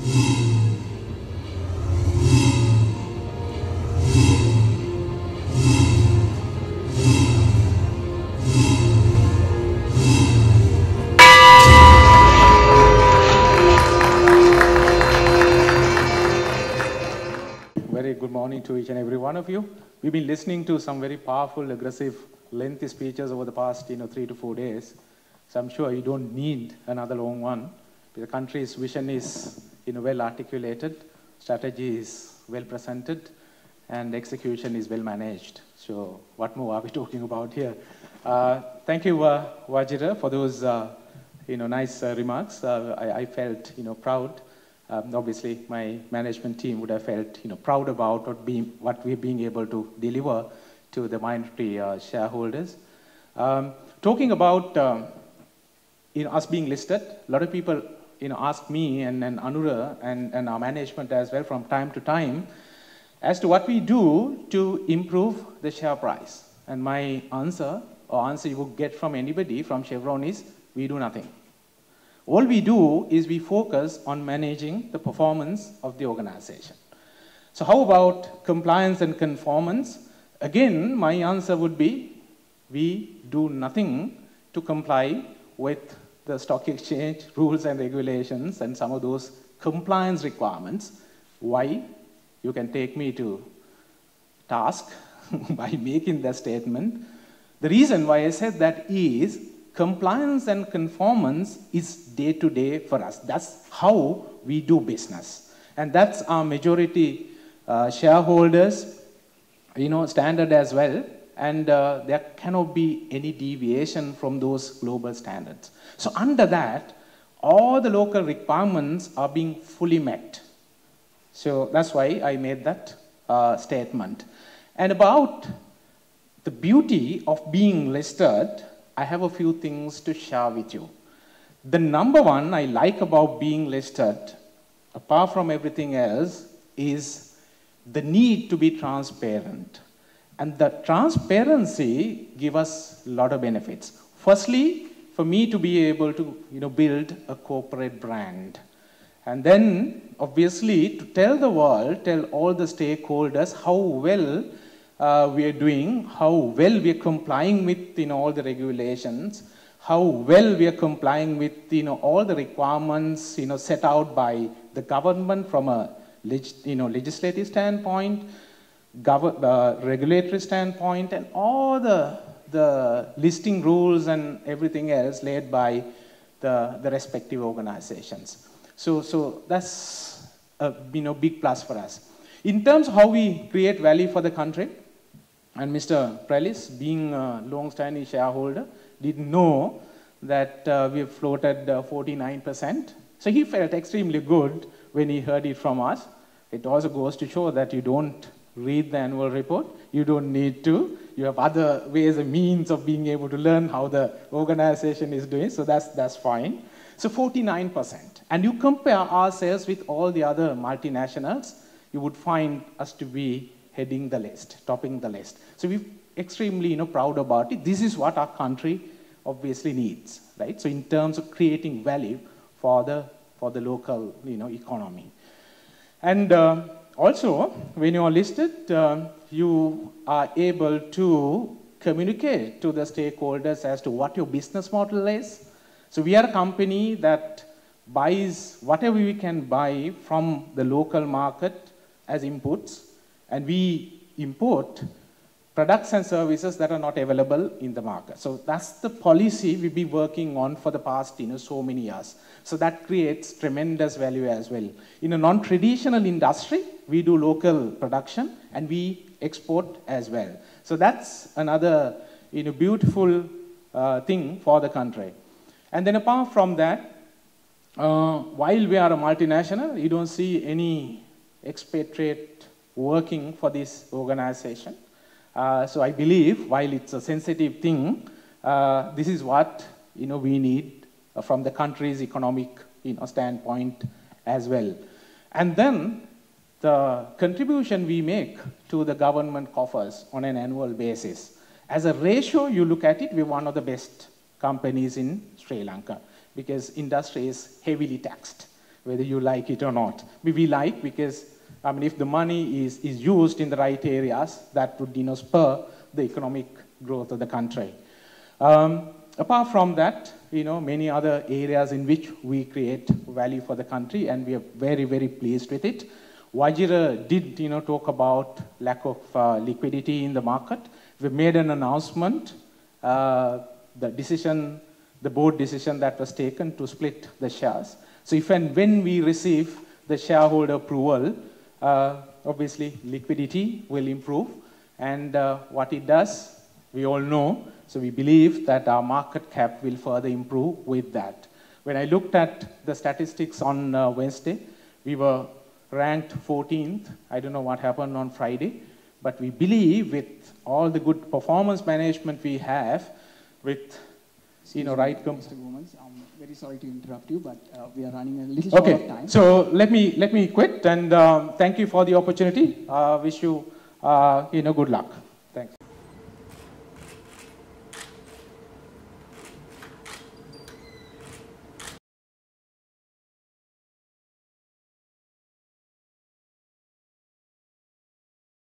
Very good morning to each and every one of you. We've been listening to some very powerful, aggressive, lengthy speeches over the past 3 to 4 days. So I'm sure you don't need another long one. The country's vision is well articulated, strategy is well presented, and execution is well managed. So what more are we talking about here? Thank you, Wajira, for those nice remarks. I felt proud. Obviously, my management team would have felt proud about what we're being able to deliver to the minority shareholders. Talking about us being listed, a lot of people ask me and Anura and our management as well from time to time as to what we do to improve the share price. And my answer, or answer you would get from anybody from Chevron, is we do nothing. All we do is we focus on managing the performance of the organization. So how about compliance and conformance? Again, my answer would be we do nothing to comply with the stock exchange rules and regulations and some of those compliance requirements. Why? You can take me to task by making that statement. The reason why I said that is compliance and conformance is day-to-day for us. That's how we do business. And that's our majority shareholders, standard as well. And there cannot be any deviation from those global standards. So under that, all the local requirements are being fully met. So that's why I made that statement. And about the beauty of being listed, I have a few things to share with you. The number one I like about being listed, apart from everything else, is the need to be transparent. And the transparency gives us a lot of benefits. Firstly, for me to be able to build a corporate brand. And then, obviously, to tell the world, tell all the stakeholders how well we are doing, how well we are complying with all the regulations, how well we are complying with all the requirements set out by the government from a legislative standpoint, regulatory standpoint, and all the listing rules and everything else laid by the respective organizations. So that's a big plus for us. In terms of how we create value for the country, and Mr. Prellis, being a long-standing shareholder, didn't know that we have floated 49%. So he felt extremely good when he heard it from us. It also goes to show that you don't read the annual report. You don't need to. You have other ways and means of being able to learn how the organization is doing. So that's fine. So 49%. And you compare ourselves with all the other multinationals, you would find us to be heading the list, topping the list. So we're extremely proud about it. This is what our country obviously needs, right? So in terms of creating value for the local economy. And also, when you are listed, you are able to communicate to the stakeholders as to what your business model is. So we are a company that buys whatever we can buy from the local market as inputs, and we import products and services that are not available in the market. So that's the policy we've been working on for the past so many years. So that creates tremendous value as well. In a non-traditional industry, we do local production and we export as well. So that's another beautiful thing for the country. And then apart from that, while we are a multinational, you don't see any expatriate working for this organization. So I believe, while it's a sensitive thing, this is what we need from the country's economic standpoint as well. And then the contribution we make to the government coffers on an annual basis. As a ratio, you look at it, we're one of the best companies in Sri Lanka because industry is heavily taxed. whether you like it or not. We like because, I mean, if the money is used in the right areas, that would, you know, spur the economic growth of the country. Apart from that, you know, many other areas in which we create value for the country, and we are very, very pleased with it. Wajira did, you know, talk about lack of liquidity in the market. We made an announcement, the board decision that was taken to split the shares. So if and when we receive the shareholder approval, obviously liquidity will improve. And what it does, we all know. So we believe that our market cap will further improve with that. When I looked at the statistics on Wednesday, we were ranked 14th. I don't know what happened on Friday, but we believe with all the good performance management we have, with right. Mr. Gomez, I'm very sorry to interrupt you, but we are running a little short of time. So let me quit, and thank you for the opportunity. Wish you good luck.